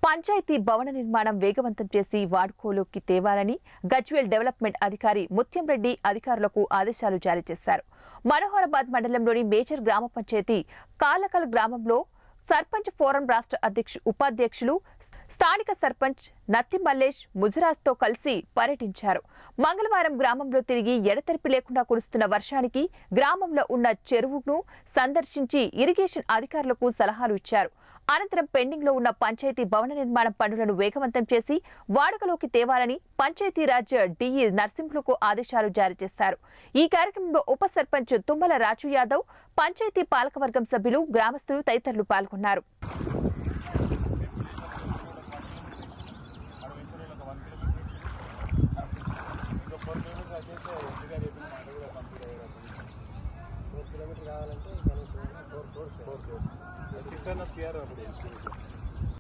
పంచాయతీ భవన నిర్మాణం వేగవంతం చేసి వాడుకోలోకి తేవాలని గజ్వేల్ డెవలప్మెంట్ అధికారి ముత్యం రెడ్డి అధికారులకు ఆదేశాలు జారీ చేశారు. మనోహరాబాద్ మండలంలోని మేజర్ గ్రామ పంచాయతీ కాలకల్ గ్రామంలో సర్పంచ్ ఫోరం రాష్ట్ర ఉపాధ్యక్షులు స్థానిక సర్పంచ్ నత్తి మల్లేష్ ముజరాజ్తో కలిసి పర్యటించారు. మంగళవారం గ్రామంలో తిరిగి ఎడతెరిపి లేకుండా కురుస్తున్న వర్షానికి గ్రామంలో ఉన్న చెరువును సందర్శించి ఇరిగేషన్ అధికారులకు సలహాలు ఇచ్చారు. అనంతరం పెండింగ్ లో ఉన్న పంచాయతీ భవన నిర్మాణం పనులను వేగవంతం చేసి వాడుకలోకి తేవాలని పంచాయతీరాజ్ డిఈ నర్సింహులకు ఆదేశాలు జారీ చేశారు. ఈ కార్యక్రమంలో ఉప సర్పంచ్ తుమ్మల రాజు యాదవ్, పంచాయతీ పాలకవర్గం సభ్యులు, గ్రామస్తులు తదితరులు పాల్గొన్నారు.